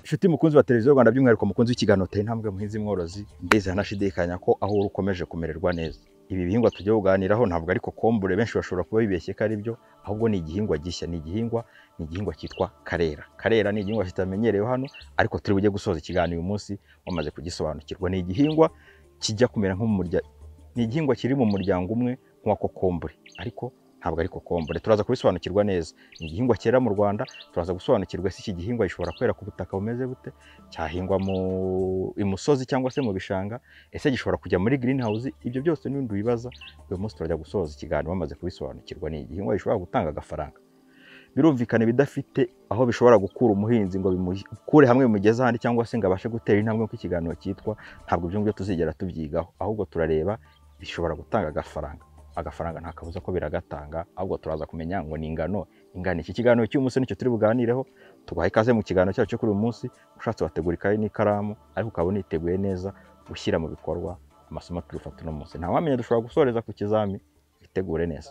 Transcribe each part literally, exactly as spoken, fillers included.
Inshuti mukunzi wa televiziyo Rwanda by'umwihariko mukunzi w'ikiganiro Tera Intambwe Muhinzi Mworozi, ndetse hanashidikanya ko aho uri ukomeje kumererwa neza. Ibi bihingwa tugiye kuganiraho ntabwo ari kokombure, benshi bashobora kuba bibeshye ko ari byo, ahubwo ni igihingwa gishya. Ni igihingwa ni igihingwa cyitwa karera. Karera ni igihingwa kitamenyerewe hano, ariko turi bujye gusoza ikiganiro uyu munsi wamaze kugisobanukirwa. Ni igihingwa kijya kumera nko mu murya, ni igihingwa kiri mu muryango umwe nk'uwa kokombure, ariko ntabwo ari kokombure. Turaza kubisobanukirwa neza. Ni igihingwa cyera mu Rwanda, turaza gusobanukirwa si iki gihingwa gishobora kwera ku butaka bumeze bute, cyahingwa mu imusozi cyangwa se mu bishanga, ese gishobora kujya muri greenhouse. Ibyo byose n'ibindi bibaza uyu munsi turajya gusoza ikiganiro bamaze kubisobanukirwa. Ni igihingwa gishobora gutanga agafaranga. Birumvikana bidafite aho bishobora gukura umuhinzi ngo bimukure hamwe bimugeze ahandi, cyangwa se ngo abashe gutera intambwe nk'uko ikiganiro cyitwa. Ntabwo ibyo ngibyo tuzigera tubyigaho, ahubwo turareba bishobora gutanga agafaranga. Agafaranga nta kabuza ko biragatanga, ahubwo turaza kumenya ngo ni ingano ingana. Iki kiganiro cy'uyu munsi nicyo turi buganireho. Tuguhaye ikaze mu kiganiro cyacu cyo kuri uyu munsi. Ushatse wategura ikayi n'ikaramu, ariko ukaba uniteguye neza gushyira mu bikorwa amasomo turufata uno munsi. Nta wamenya dushobora gusoreza ku kizami, bitegure neza.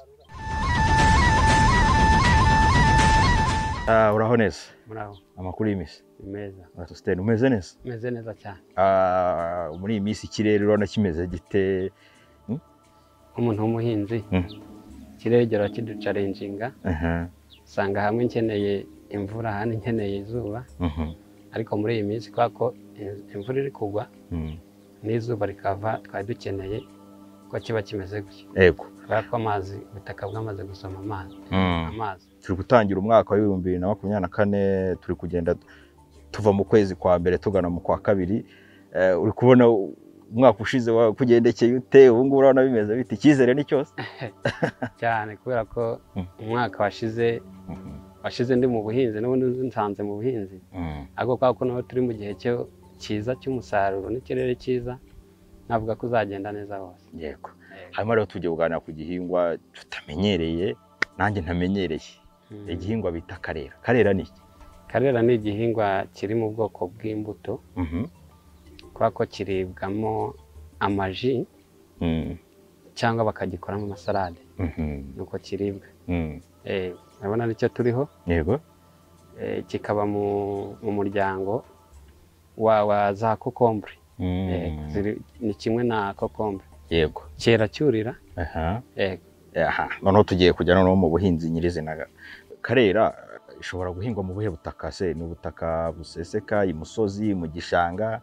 Ah, uraho neza? Muraho. Amakuru y'imisi? Meza. Uratustene umeze neza? Meze neza cyane. Ah, muri iyi minsi ikirere urabona kimeze gite? Umuntu w'umuhinzi ikirere gera kiducalenjinga, usanga hamwe nkeneye imvura ahandi nkeneye izuba, ariko muri iyi minsi kwa ko imvura iri kugwa n'izuba rikava, twari dukeneye ko kiba kimeze gutya. Yego. Kubera ko amazi, ubutaka bwamaze gusoma amazi. Amazi. Turi gutangira umwaka wa ibihumbi bibiri na makumyabiri na kane, turi kugenda tuva mu kwezi kwa mbere tugana mu kwa kabiri. Uri kubona umwaka ushize kugendekeye ute? Ubu ngubu urabona bimeze bite? Icyizere ni cyose cyane, kubera ko umwaka washize washize ndi mu buhinzi, n'ubundi nsanze mu buhinzi, ariko kwa ko naho turi mu gihe cyo cyiza cy'umusaruro n'ikirere cyiza, navuga ko uzagenda neza hose. Yego. Hanyuma rero tugiye kuganira ku gihingwa tutamenyereye, nanjye ntamenyereye. Igihingwa bita karera. Karera ni iki? Karera ni igihingwa kiri mu bwoko bw'imbuto, kubera ko kiribwamo amaji cyangwa bakagikoramo amasalade, nuko kiribwa. Urabona nicyo turiho. Yego. Kikaba mu muryango wa za kokombure. Ni kimwe na kokombure. Yego. Cyera cyurira. Yego. Noneho tugiye kujya noneho mu buhinzi nyirizina. Karera ishobora guhingwa mu buhe butaka se? Ni ubutaka buseseka, imusozi, mu gishanga?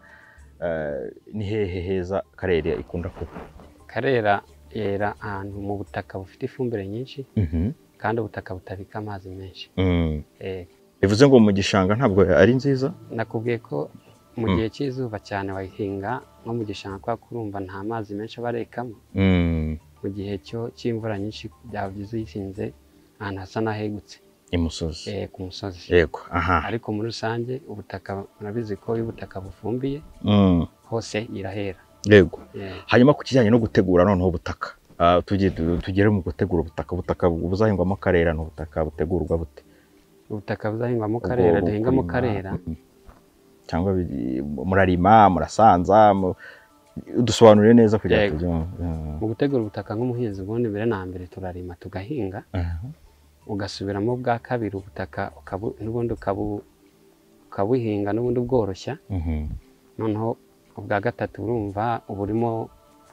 Ni hehe heza karera ikunda kuba? Karera yera ahantu mu butaka bufite ifumbire nyinshi, kandi ubutaka butabika amazi menshi. Bivuze ngo mu gishanga ntabwo ari nziza? Nakubwiye ko mu gihe cy'izuba cyane wayihinga nko mu gishanga, kwa kurumva nta mazi menshi abarekamo. Mu gihe cyo cy'imvura nyinshi byaba byiza uyihinze ahantu hasa n'ahegutse, imusozi. Eh, ku musozi. Yego. Aha. Ariko muri rusange ubutaka murabizi ko iyo ubutaka bufumbiye hose irahera. Yego. Hanyuma ku kijyanye no gutegura noneho ubutaka, tugiye tugere mu gutegura ubutaka. Ubutaka buzahingwamo karera n'ubutaka butegurwa bute? Ubutaka buzahingwamo karera, duhingamo karera cyangwa murarima, murasanza, dusobanurire neza kugira ngo mu gutegura ubutaka nk'umuhinzi. Ubundi mbere na mbere turarima tugahinga, ugasubiramo bwa kabiri ubutaka n'ubundi ukabuhinga n'ubundi ubworoshya. Noneho ubwa gatatu urumva uburimo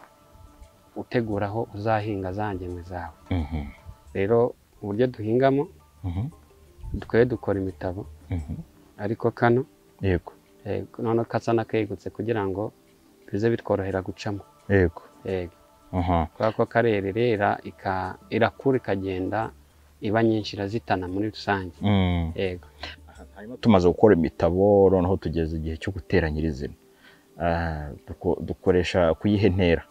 uteguraho uzahinga za ngemwe zawe. Rero uburyo duhingamo, twe dukora imitabo, ariko kano yego noneho kasa n'akegutse kugira ngo bize bitworohera gucamo. Yego. Yego. Kubera ko karera rera irakura ikagenda iba nyinshi, irazitana muri rusange. Yego. Hanyuma tumaze gukora imitabo, noneho tugeze igihe cyo gutera nyirizina. Dukoresha kuyihe ntera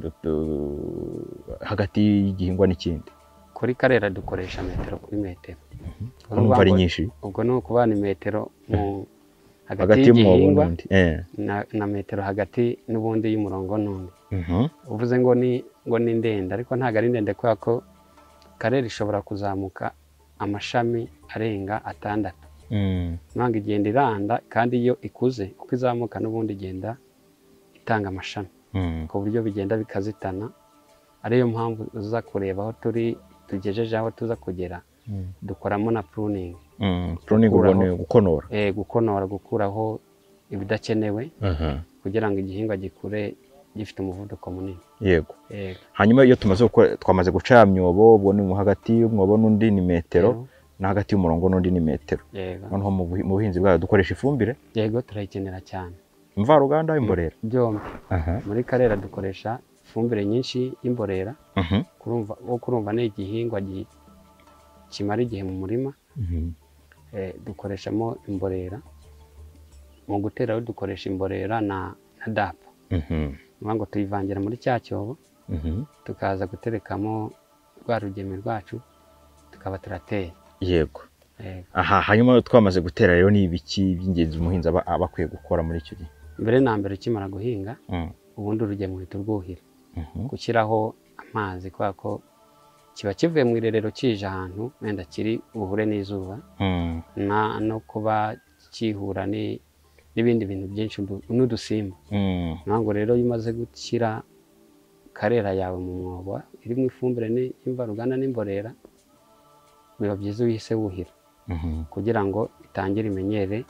hagati y'igihingwa n'ikindi? Kuri karera dukoresha metero kuri metero. Urumva ari nyinshi? Ubwo ni ukubana metero hagati y'igihingwa na metero hagati n'ubundi y'umurongo n'undi. Uvuze ngo ni ngo ni ndende, ariko ntabwo ari ndende, kubera ko karera ishobora kuzamuka amashami arenga atandatu. Ntabwo igenda iranda, kandi iyo ikuze uko izamuka n'ubundi igenda itanga amashami, ku buryo bigenda bikazitana. Ariyo mpamvu uza kureba aho turi tugejeje aho tuza kugera, dukoramo na pruning. pruning ubwo ni gukonora eh gukonora gukuraho ibidakenewe kugira ngo igihingwa gikure gifite umuvuduko munini. Yego. Hanyuma iyo tumaze twamaze guca ya myobo, ubwo ni hagati y'umwobo n'undi ni metero na hagati y'umurongo n'undi ni metero. Noneho mu buhinzi bwayo dukoresha ifumbire? Yego, turayikenera cyane. Mvaruganda y'imborera? Byombi. Muri Karera dukoresha ifumbire nyinshi y'imborera. Kurumva wo kurumva ni igihingwa kimara igihe mu murima. Eh dukoreshamo imborera. Mu gutera dukoresha imborera na na dapa. Ngo tuyivangira muri cya cyobo, tukaza guterekamo rwa rugeme rwacu tukaba turateye. Yego. Aha, hanyuma twamaze gutera rero ni ibiki by'ingenzi umuhinzi aba akwiye gukora muri icyo gihe? Mbere na mbere ukimara guhinga, ubundi urugeme uhita urwuhira, gushyiraho amazi kubera ko kiba kivuye mu irerero kije ahantu wenda kiri buhure n'izuba, no kuba kihura ni n'ibindi bintu byinshi n'udusimba. Ntabwo rero iyo umaze gushyira Karera yawe mu mwobo irimo ifumbire n'imvaruganda n'imborera, biba byiza uhise wuhira kugira ngo itangire imenyere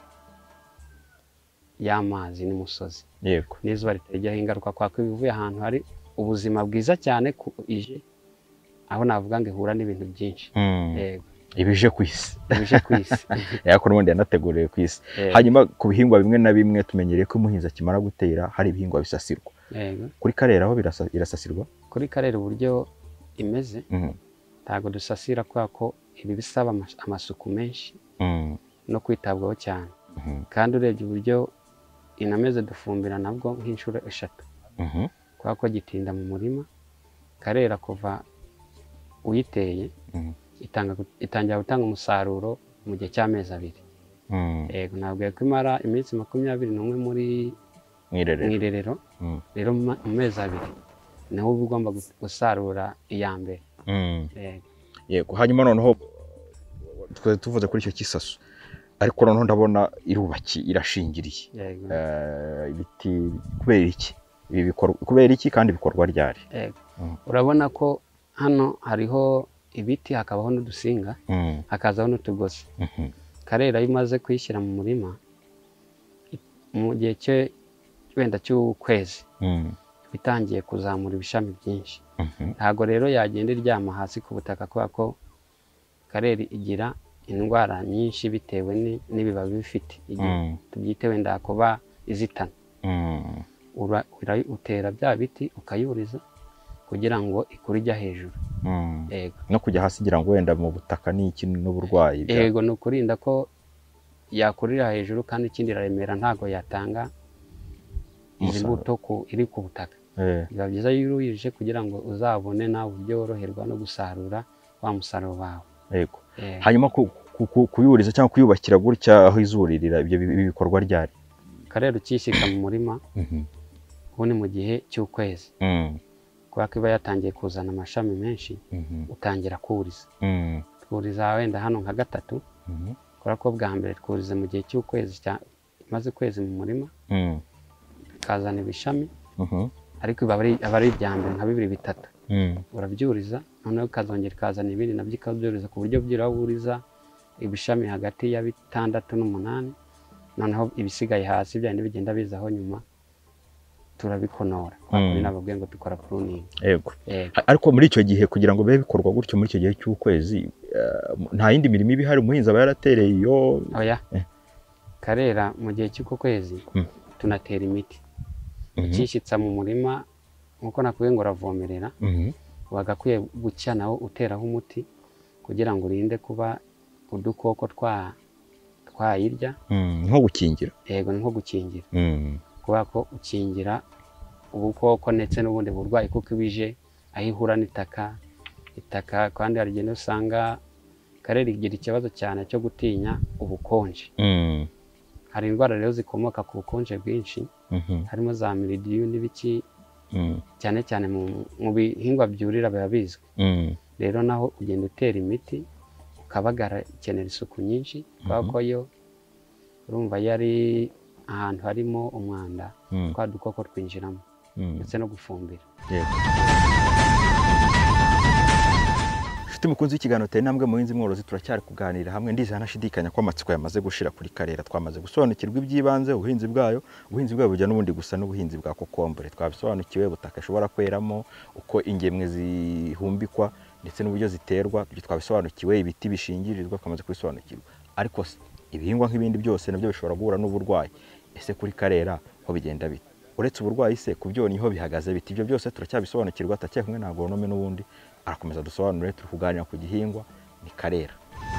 y'amazi n'umusozi. Yego. N'izuba ritajyaho ingaruka kwa ko bivuye ahantu hari ubuzima bwiza cyane ku ije, aho navuga ngo ihura n'ibintu byinshi. Yego. Ibije ku isi. Ibije ku isi. Yako n'ubundi yanateguriye ku isi. Hanyuma ku bihingwa bimwe na bimwe tumenyereye ko umuhinzi akimara gutera hari ibihingwa bisasirwa. Yego. Kuri Karera aho birasasirwa? Kuri Karera uburyo imeze ntago dusasira kwa ko ibi bisaba amasuku menshi no kwitabwaho cyane. Kandi urebye uburyo inameze dufumbira nabwo nk'inshuro eshatu. Kwa ko gitinda mu murima. Karera kuva uyiteye itanga itangira gutanga umusaruro mu gihe cy'amezi abiri. Yego, ntabwo yakwimara iminsi makumyabiri n'umwe muri mwirerero. Rero mu mezi abiri niho uba ugomba gusarura iya mbere. Yego. Hanyuma noneho tuvuze kuri icyo kisasu, ariko noneho ndabona irubaki irashingiriye. Ibiti kubera iki? Ibi bikorwa kubera iki kandi bikorwa ryari? Urabona ko hano hariho ibiti hakabaho n'udusinga, hakazaho n'utugozi. Karera iyo umaze kuyishyira mu murima mu gihe cye wenda cy'ukwezi bitangiye kuzamura ibishami byinshi. Ntago rero yagenda iryama hasi ku butaka kubera ko Karera igira indwara nyinshi bitewe n'ibibabi bifite. Tubyite wenda kuba izitana. Utera bya biti ukayuriza kugira ngo ikure ijya hejuru. Yego. No kujya hasi kugira ngo wenda mu butaka ni iki n'uburwayi. Yego, no kurinda ko yakurira hejuru kandi ikindi iraremera ntago yatanga izi mbuto ku iri ku butaka. Biba byiza yuruyije kugira ngo uzabone nawe uburyo woroherwa no gusarura wa musaruro wawe. Yego. Hanyuma kuyuriza cyangwa kuyubakira gutya aho izuririra ibyo bikorwa ryari? Karera ukishyika mu murima ubundi mu gihe cy'ukwezi. Kubera ko iba yatangiye kuzana amashami menshi, utangira kuriza. Twuriza wenda hano nka gatatu, kubera ko bwa mbere twuriza mu gihe cy'ukwezi maze ukwezi mu murima, kazana ibishami, ariko aba ari ibya mbere nka bibiri bitatu. Urabyuriza, noneho ukazongera ukazana ibindi nabyo ukabyuriza ku buryo byiraburiza ibishami hagati ya bitandatu n'umunani, noneho ibisigaye hasi byandi bigenda bizaho nyuma turabikonora. Kwakuri nababwiye ngo dukora pruning. Yego. Ariko muri icyo gihe kugira ngo bibe bikorwa gutyo muri icyo gihe cy'ukwezi, nta yindi mirimo iba ihari umuhinzi aba yaratereye iyo? Oya. Karera mu gihe cy'uko kwezi tunatera imiti. Ukishyitsa mu murima nkuko nakubwiye ngo uravomerera, wagakwiye gucya nawo uteraho umuti kugira ngo urinde kuba udukoko twa twayirya. Nko gukingira? Yego, nko gukingira. Kubera ko ukingira ubukoko ndetse n'ubundi burwayi kuko ibije aho ihura n'itaka itaka kandi hari igihe usanga Karera igira ikibazo cyane cyo gutinya ubukonje. Hari indwara rero zikomoka ku bukonje bwinshi, harimo za mildiyu n'ibiki, cyane cyane mu bihingwa byurira biba bizwi. Rero naho ugenda utera imiti ukabagara, ikenera isuku nyinshi kubera ko yo urumva yari ahantu harimo umwanda twa dukoko twinjiramo ndetse no gufumbira. Nshuti mukunzi w'ikiganiro Tera Intambwe Muhinzi Mworozi, turacyari kuganira hamwe ndiza nashidikanya ko amatsiko yamaze gushira kuri Karera. Twamaze gusobanukirwa iby'ibanze, ubuhinzi bwayo, ubuhinzi bwayo bujya n'ubundi gusa n'ubuhinzi bwa kokombure. Twabisobanukiwe butaka ishobora kweramo, uko ingemwe zihumbikwa ndetse n'uburyo ziterwa, ibyo twabisobanukiwe, ibiti bishingirizwa twamaze kubisobanukirwa. Ariko ibihingwa nk'ibindi byose nabyo bishobora guhura n'uburwayi. Ese kuri Karera ho bigenda bite? Uretse uburwayi se kubyoni ho bihagaze biti? Ibyo byose turacyabisobanukirwa, atacyeye kumwe na agronome n'ubundi arakomeza dusobanurire, turi kuganira ku gihingwa ni Karera.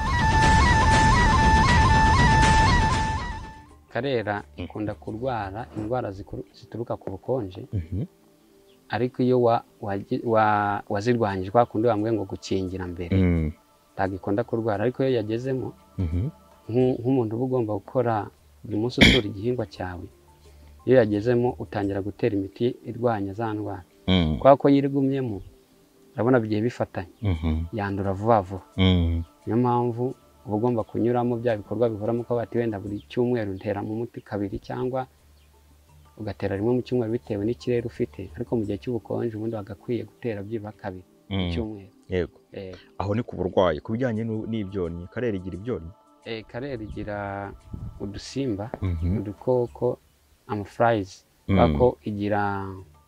Karera ikunda kurwara indwara zituruka ku bukonje, ariko iyo wazirwanyije kwa kundi bamwe ngo gukingira mbere ntabwo ikunda kurwara. Ariko iyo yagezemo nk'umuntu uba ugomba gukora buri munsi usura igihingwa cyawe, iyo yagezemo utangira gutera imiti irwanya za ndwara, kubera ko yirigumyemo urabona bigiye bifatanye, yandura vuba vuba. Niyo mpamvu uba ugomba kunyuramo bya bikorwa bihoramo ko bati wenda buri cyumweru ntera mu muti kabiri cyangwa ugatera rimwe mu cyumweru bitewe n'ikirere ufite. Ariko mu gihe cy'ubukonje ubundi bagakwiye gutera byibura kabiri mu cyumweru. Yego. Aho ni ku burwayi. Ku bijyanye n'ibyonnyi, Karera igira ibyonnyi? Eh, Karera igira udusimba, udukoko, amaflies, bako igira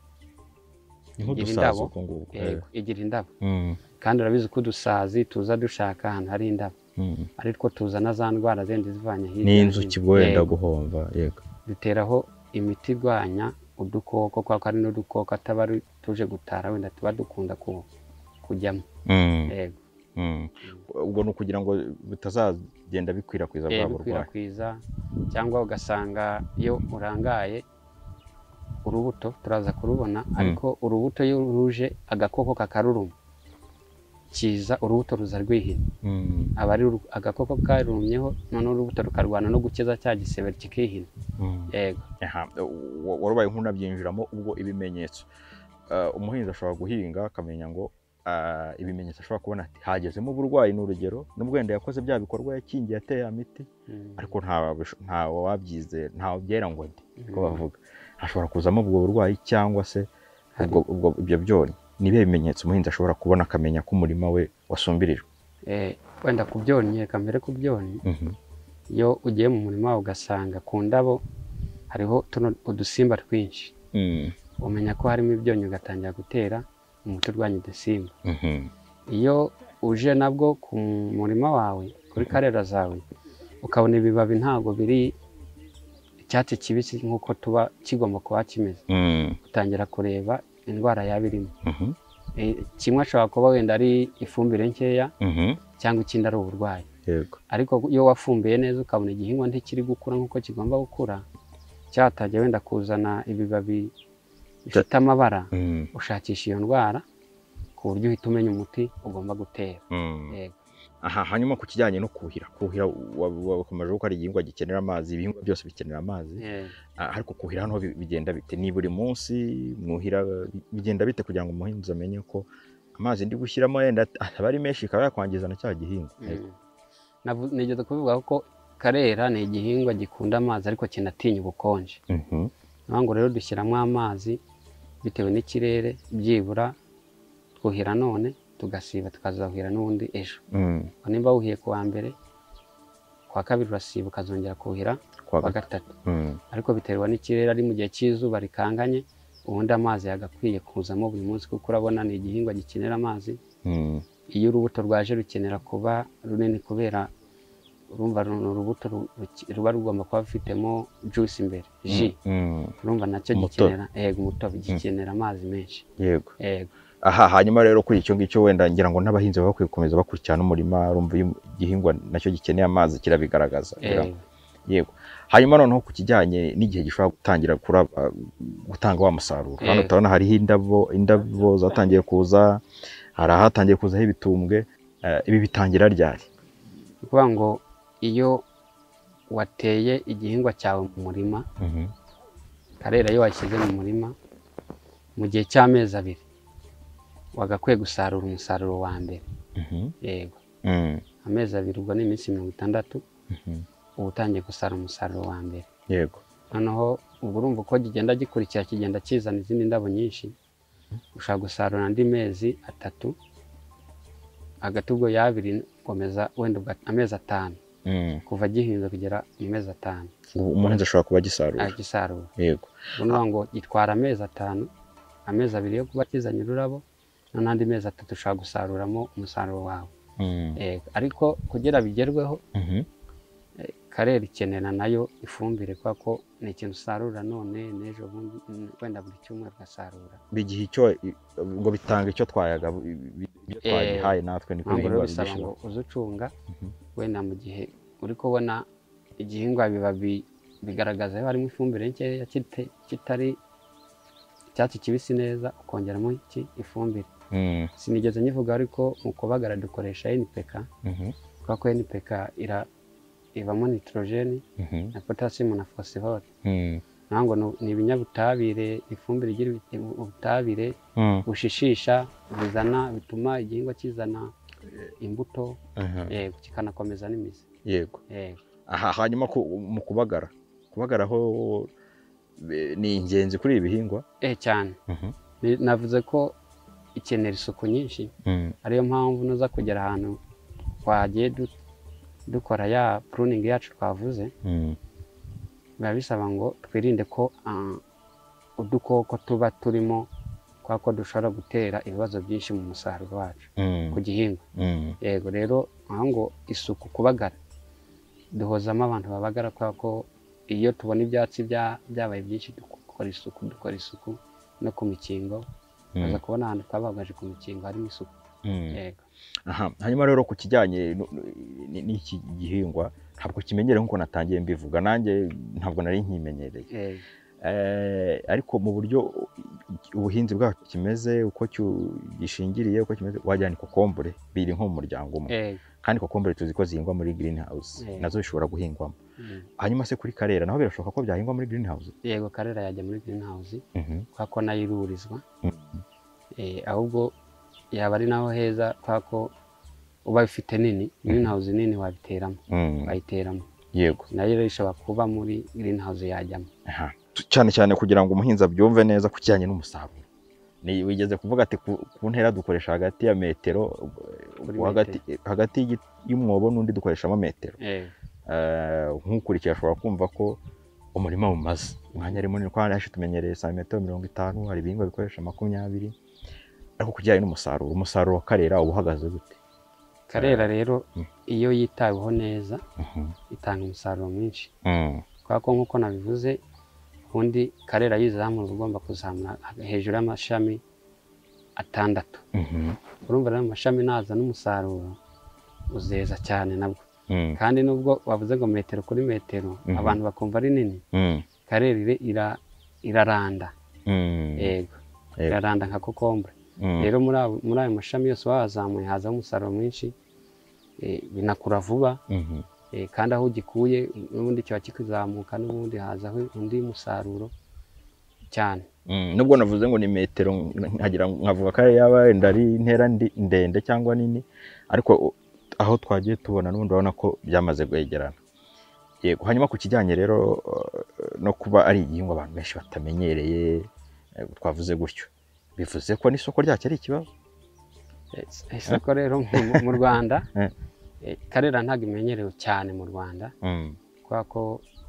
indabo. Igira indabo. Kandi urabizi ko udusazi tuza dushaka ahantu hari indabo, ariko tuzana za ndwara zindi zivanye hirya n'inzuki wenda guhomba. Yego. Duteraho imiti irwanya udukoko, kwa ko ari n'udukoko ataba tuje gutara wenda tuba dukunda kujyamo. Yego. Ubwo no kugira ngo bitazagenda bikwirakwiza bwa burwayi. Bikwirakwiza cyangwa ugasanga iyo urangaye urubuto turaza kurubona, ariko urubuto iyo ruje agakoko kakaruruma kiza urubuto ruza rwihina, aba ari agakoko karumyeho none urubuto rukarwana no gukeza cya gisebe kikihina. Yego. Aha, warubaye nk'unabyinjiramo. Ubwo ibimenyetso umuhinzi ashobora guhinga akamenya ngo ibimenyetso ashobora kubona ati hagezemo uburwayi, n'urugero nubwo wenda yakoze bya bikorwa yakingiye ateye amiti, ariko nta wabyize nta byera ngo ndi ko bavuga, hashobora kuzamo ubwo burwayi cyangwa se ubwo ibyo byonnyi. Nibe bimenyetso umuhinzi ashobora kubona akamenya ko umurima we wasumbirijwe? Eh, wenda ku byonnyi, kamere ku byonnyi, iyo ugiye mu murima wawe ugasanga ku ndabo hariho udusimba twinshi, umenya ko harimo ibyonnyi ugatangira gutera umuti urwanya udusimba. Iyo uje nabwo ku murima wawe kuri Karera zawe ukabona ibibabi ntago biri icyatsi kibisi nk'uko tuba kigomba kuba kimeze, utangira kureba indwara yabirimo. Kimwe ashobora kuba wenda ari ifumbire nkeya cyangwa ikindi ari uburwayi. Yego. Ariko iyo wafumbiye neza ukabona igihingwa ntikiri gukura nk'uko kigomba gukura, cyatajya wenda kuzana ibibabi bifite amabara, ushakisha iyo ndwara ku buryo uhita umenya umuti ugomba gutera. Yego. Aha, hanyuma ku kijyanye no kuhira, kuhira wakomeje ko ari igihingwa gikenera amazi, ibihingwa byose bikenera amazi. Ariko kuhira hano bigenda bite? Ni buri munsi mwuhira? Bigenda bite kugira ngo umuhinzi amenye ko amazi ndi gushyiramo yenda ataba ari menshi ikaba yakwangiza na cya gihingwa? Nigeze kuvuga ko Karera ni igihingwa gikunda amazi ariko kinatinya ubukonje. Ngo rero dushyiramo amazi bitewe n'ikirere, byibura twuhira none tugasiba tukazahuhira n'ubundi ejo. Nimba wuhiye ku wa mbere, kwa kabiri urasiba ukazongera kuhira kwa gatatu. Ariko biterwa n'ikirere, ari mu gihe cy'izuba rikanganye ubundi amazi yagakwiye kuzamo buri munsi, kuko urabona ni igihingwa gikenera amazi. Iyo urubuto rwaje rukenera kuba runini kubera urumva urubuto ruba rugomba kuba rufitemo juice imbere, ji, urumva nacyo gikenera, yego, umutobe gikenera amazi menshi. Yego. Yego. Aha, hanyuma rero kuri icyo ngicyo wenda ngira ngo n'abahinzi baba bakwiye gukomeza bakurikirana umurima, urumva igihingwa nacyo gikeneye amazi kirabigaragaza. Yego. Hanyuma noneho ku kijyanye n'igihe gishobora gutangira gutanga wa musaruro, hano turabona hariho indabo, indabo zatangiye kuza, hari ahatangiye kuzaho ibitumbwe. Ibi bitangira ryari? Kuvuga ngo iyo wateye igihingwa cyawe mu murima, Karera iyo washyize mu murima mu gihe cy'amezi abiri wagakwiye gusarura umusaruro wa mbere. Yego. Amezi abiri ubwo ni iminsi mirongo itandatu, uba utangiye gusarura umusaruro wa mbere. Yego. Noneho ubwo urumva uko kigenda gikurikira kigenda kizana izindi ndabo nyinshi, ushaka gusarura andi mezi atatu hagati ubwo y'abiri komeza wenda amezi atanu kuva gihinze kugera mu mezi atanu umuhinzi ashobora kuba agisarura agisarura yego uvuga ngo gitwara amezi atanu amezi abiri yo kuba kizanye ururabo n'andi mezi atatu ushobora gusaruramo umusaruro wawe ariko kugira bigerweho karera ikenera nayo ifumbire kubera ko ni ikintu usarura none n'ejo bundi wenda buri cyumweru ugasarura bigihe icyo ngo bitanga icyo twayaga ibyo twagihaye natwe niko bihingwa bisaba ngo uze ucunga wenda mu gihe uri kubona igihingwa biba bigaragaza ko harimo ifumbire nkeya kitari icyatsi kibisi neza ukongeramo iki ifumbire sinigeze nyivuga ariko mu kubagara dukoresha N P K kubera ko N P K ira ibamo nitrogeni na potassium na phosphore nango ni ibinyabutabire ifumbire igira ubutabire bushishisha bizana bituma igihingwa kizana imbuto yego kikanakomeza n'imizi yego aha hanyuma mu kubagara kubagara ho ni ingenzi kuri ibihingwa eh cyane navuze ko ikenera isuku nyinshi ariyo mpamvu noza kugera ahantu twagiye dukora ya pruning yacu twavuze biba bisaba ngo twirinde ko udukoko tuba turimo kwa ko dushobora gutera ibibazo byinshi mu musaruro wacu ku gihingwa yego rero aho ngo isuku kubagara duhozamo abantu babagara kwa ko iyo tubona ibyatsi byabaye byinshi dukora isuku dukora isuku no ku mikingo baza kubona ahantu twabagaje ku mikingo harimo isuku yego aha hanyuma rero ku kijyanye n'iki gihingwa ntabwo kimenyereye nkuko natangiye mbivuga nanjye ntabwo nari nkimenyereye ariko mu buryo ubuhinzi bwacu kimeze uko gishingiriye uko kimeze wajyana kokombure biri nko mu muryango umwe kandi kokombure tuzi ko zihingwa muri greenhouse nazo bishobora guhingwamo hanyuma se kuri karera naho birashoboka ko byahingwa muri greenhouse yego karera yajya muri greenhouse kwa ko nayo irurizwa ahubwo yaba ari naho heza kwa ko uba bifite nini greenhouse nini wabiteramo bayiteramo yego nayo rero ishobora kuba muri greenhouse yajyamo cyane cyane kugira ngo umuhinzi abyumve neza ku kijyanye n'umusaruro ni wigeze kuvuga ati ku ntera dukoresha hagati ya metero hagati hagati y'umwobo n'undi dukoreshamo metero nk'ukurikiye ashobora kumva ko umurima umaze umwanya ari munini kandi hashi tumenyereye santimetero mirongo itanu hari ibihingwa bikoresha makumyabiri ariko kujyanye n'umusaruro umusaruro wa karera uba uhagaze gute karera rero iyo yitaweho neza itanga umusaruro mwinshi kubera ko nk'uko nabivuze ubundi karera yizamura ugomba kuzamura hejuru y'amashami atandatu urumva rero amashami naza n'umusaruro uzeza cyane nabwo kandi nubwo wavuze ngo metero kuri metero abantu bakumva ari nini karera iraranda yego iraranda nka kokombure rero muri ayo mashami yose wazamuye hazaho umusaruro mwinshi binakura vuba kandi aho ugikuye n'ubundi kiba kikizamuka n'ubundi hazaho undi musaruro cyane nubwo navuze ngo ni metero nkagira nkavuga ko yaba wenda ari intera ndende cyangwa nini ariko aho twagiye tubona n'ubundi urabona ko byamaze kwegerana yego hanyuma ku kijyanye rero no kuba ari igihingwa abantu benshi batamenyereye twavuze gutyo bivuze ko n'isoko ryacyo ari ikibazo isoko rero mu Rwanda karera ntabwo imenyerewe cyane mu Rwanda kubera ko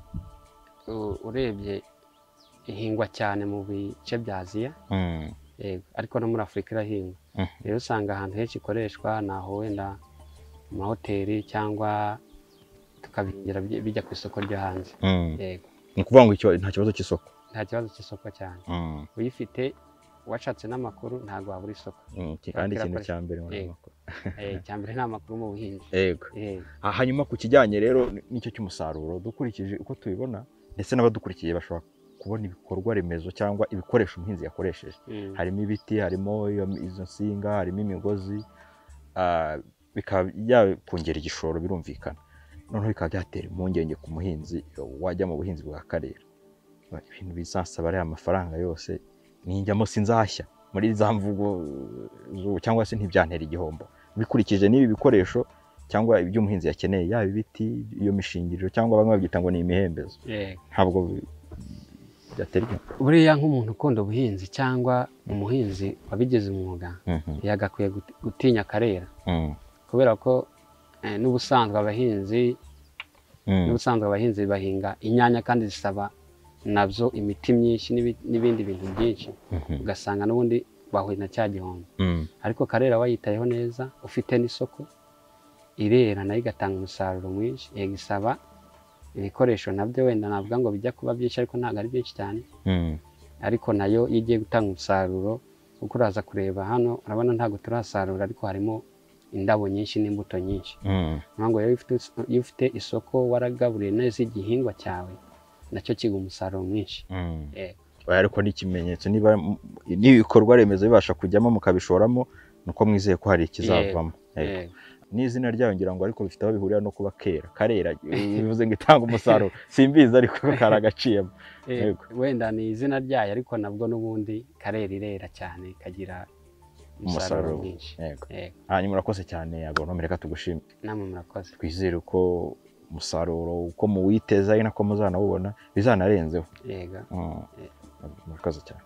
urebye ihingwa cyane mu bice bya Aziya ariko no muri Afurika irahingwa rero usanga ahantu henshi ikoreshwa naho wenda mu mahoteli cyangwa tukabihingira bijya ku isoko ryo hanze yego ni ukuvuga ngo nta kibazo cy'isoko nta kibazo cy'isoko cyane uyifite washatse n'amakuru ntago wabura isoko kandi ikintu cya mbere mu makuru cya mbere nta makuru mu buhinzi yego hanyuma ku kijyanye rero n'icyo cy'umusaruro dukurikije uko tubibona ndetse n'abadukurikiye bashobora kubona ibikorwa remezo cyangwa ibikoresho umuhinzi yakoresheje harimo ibiti harimo izo nsinga harimo imigozi bikaba byakongera igishoro birumvikana noneho bikaba byatera impungenge ku muhinzi wajya mu buhinzi bwa karera ibintu bizasaba ari amafaranga yose ninjyamo sinzashya muri za mvugo cyangwa se ntibyantera igihombo bikurikije n'ibi bikoresho cyangwa ibyo umuhinzi yakeneye yaba ibiti iyo mishingiriro cyangwa bamwe babyita ngo ni imihembezo ntabwo byatera igihombo buriya nk'umuntu ukunda ubuhinzi cyangwa umuhinzi wabigize umwuga yagakwiye gutinya karera kubera ko n'ubusanzwe abahinzi n'ubusanzwe abahinzi bahinga inyanya kandi zisaba nabyo imiti myinshi n'ibindi bintu byinshi, ugasanga n'ubundi bahuye na cya gihombo. Ariko karera wayitayeho neza, ufite n'isoko, irera nayo igatanga umusaruro mwinshi. Yego isaba ibikoresho nabyo wenda navuga ngo bijya kuba byinshi ariko ntabwo ari byinshi cyane, ariko nayo iyo igiye gutanga umusaruro, kuko uraza kureba hano urabona ntabwo turasarura ariko harimo indabo nyinshi n'imbuto nyinshi. Ngo iyo ufite isoko waragaburiye neza igihingwa cyawe nacyo kiga umusaruro mwinshi. Ariko n'ikimenyetso niba n'ibikorwa remezo bibasha kujyamo mukabishoramo nuko mwizeye ko hari ikizavamo. N'izina ryayo ngira ngo ariko bifite aho bihurira no kuba kera. Karera bivuze ngo itanga umusaruro, simbizi ariko karagaciyemo. Wenda ni izina ryayo ariko nabwo n'ubundi karera irera cyane ikagira umusaruro mwinshi. Hanyuma murakoze cyane Agronome, reka tugushime. Namwe murakoze. Twizere ko umusaruro uko muwiteza ari nako muzanawubona bizanarenzeho. Yego. Murakoze cyane.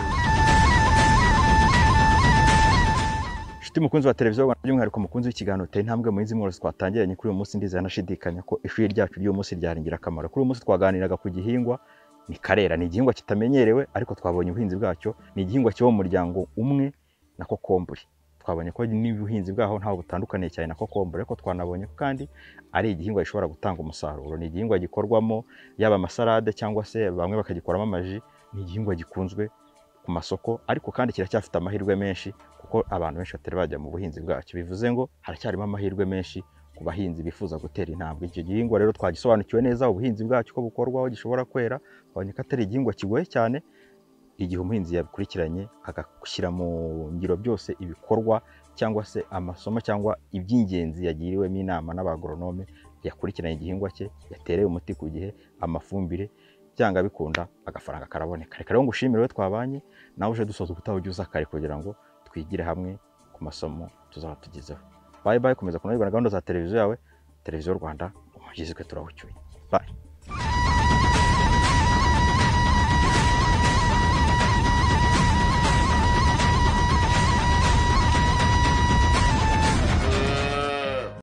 Shiti mukunzi wa televiziyo Rwanda, by'umwihariko mukunzi w'ikiganiro Tera Intambwe Muhinzi Mworozi, twatangiranye kuri uyu munsi ndizera nashidikanya ko ishuri ryacu ry'uyu munsi ryaringira akamaro. Kuri uyu munsi twaganiraga ku gihingwa ni karera. Ni igihingwa kitamenyerewe ariko twabonye ubuhinzi bwacyo, ni igihingwa kiba mu muryango umwe na kokombure. Twabonye ko n'ubuhinzi bwaho ntaho butandukaniye cyane na kokombure, ariko twanabonye kandi ari igihingwa gishobora gutanga umusaruro. Ni igihingwa gikorwamo yaba amasalade cyangwa se bamwe bakagikoramo amaji. Ni igihingwa gikunzwe ku masoko, ariko kandi kiracyafite amahirwe menshi kuko abantu benshi batari bajya mu buhinzi bwacyo. Bivuze ngo haracyarimo amahirwe menshi ku bahinzi bifuza gutera intambwe. Icyo gihingwa rero twagisobanukiwe neza ubuhinzi bwacyo ko bukorwaho, gishobora kwera. Twabonye ko atari igihingwa kigoye cyane igihe umuhinzi yabikurikiranye agashyira mu ngiro byose ibikorwa cyangwa se amasomo cyangwa iby'ingenzi yagiriwemo inama n'abagoronome, yakurikiranye igihingwa cye, yatereye umuti ku gihe, amafumbire, cyangwa bikunda agafaranga karaboneka. Reka rero ngushimire we twabanye, nawe uje dusoza ubutaha ujye uza kare kugira ngo twigire hamwe ku masomo tuzaba tugezeho. Bye bye, komeza kunogerwa na gahunda za televiziyo yawe, Televiziyo Rwanda, umugizwe turahucyuye. Bye.